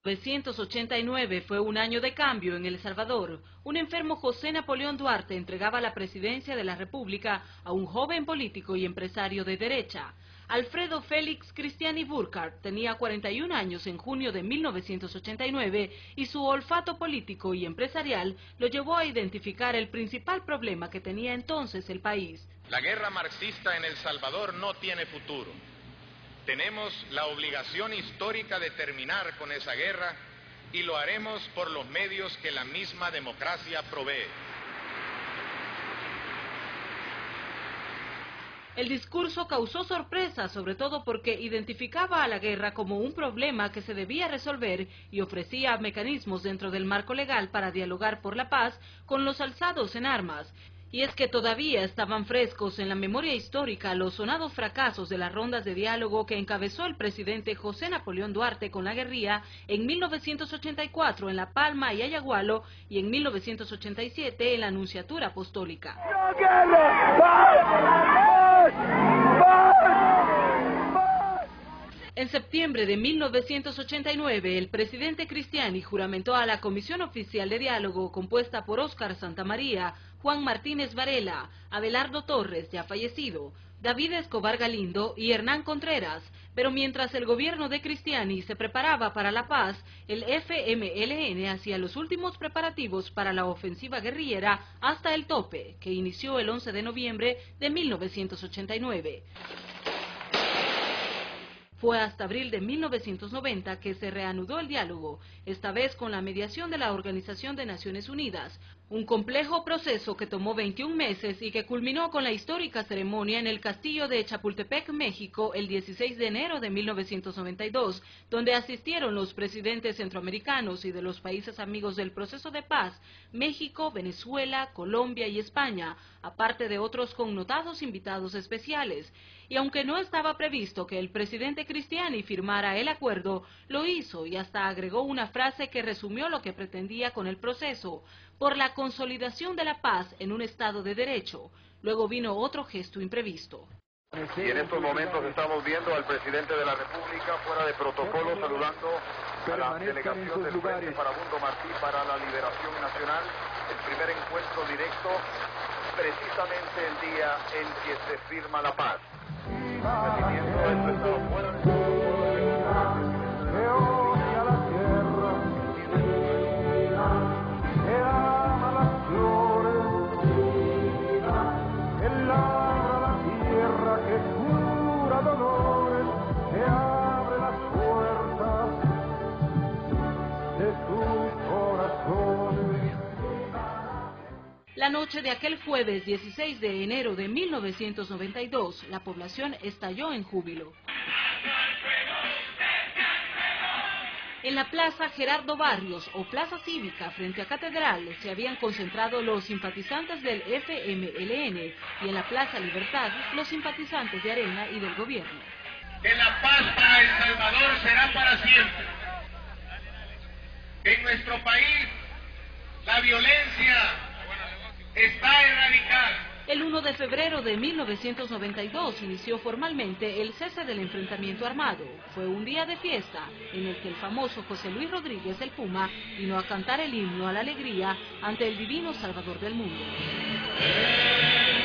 1989 fue un año de cambio en El Salvador. Un enfermo José Napoleón Duarte entregaba la presidencia de la República a un joven político y empresario de derecha. Alfredo Félix Cristiani Burkhardt tenía 41 años en junio de 1989 y su olfato político y empresarial lo llevó a identificar el principal problema que tenía entonces el país. La guerra marxista en El Salvador no tiene futuro. Tenemos la obligación histórica de terminar con esa guerra y lo haremos por los medios que la misma democracia provee. El discurso causó sorpresa, sobre todo porque identificaba a la guerra como un problema que se debía resolver y ofrecía mecanismos dentro del marco legal para dialogar por la paz con los alzados en armas. Y es que todavía estaban frescos en la memoria histórica los sonados fracasos de las rondas de diálogo que encabezó el presidente José Napoleón Duarte con la guerrilla en 1984 en La Palma y Ayagualo y en 1987 en la Nunciatura Apostólica. En septiembre de 1989, el presidente Cristiani juramentó a la Comisión Oficial de Diálogo compuesta por Óscar Santamaría, Juan Martínez Varela, Abelardo Torres, ya fallecido, David Escobar Galindo y Hernán Contreras. Pero mientras el gobierno de Cristiani se preparaba para la paz, el FMLN hacía los últimos preparativos para la ofensiva guerrillera Hasta el Tope, que inició el 11 de noviembre de 1989. Fue hasta abril de 1990 que se reanudó el diálogo, esta vez con la mediación de la Organización de Naciones Unidas, un complejo proceso que tomó 21 meses y que culminó con la histórica ceremonia en el castillo de Chapultepec, México, el 16 de enero de 1992, donde asistieron los presidentes centroamericanos y de los países amigos del proceso de paz, México, Venezuela, Colombia y España, aparte de otros connotados invitados especiales. Y aunque no estaba previsto que el presidente Cristiani firmara el acuerdo, lo hizo y hasta agregó una frase que resumió lo que pretendía con el proceso: por la consolidación de la paz en un Estado de Derecho. Luego vino otro gesto imprevisto. Y en estos momentos estamos viendo al presidente de la República fuera de protocolo saludando a la delegación del Frente Farabundo Martí para la Liberación Nacional, el primer encuentro directo precisamente el día en que se firma la paz. La noche de aquel jueves 16 de enero de 1992, la población estalló en júbilo. En la Plaza Gerardo Barrios, o Plaza Cívica, frente a Catedral, se habían concentrado los simpatizantes del FMLN y en la Plaza Libertad, los simpatizantes de Arena y del gobierno. Que la paz para El Salvador será para siempre. En nuestro país, la violencia está erradicada. El 1 de febrero de 1992 inició formalmente el cese del enfrentamiento armado. Fue un día de fiesta en el que el famoso José Luis Rodríguez el Puma vino a cantar el himno a la alegría ante el divino Salvador del mundo.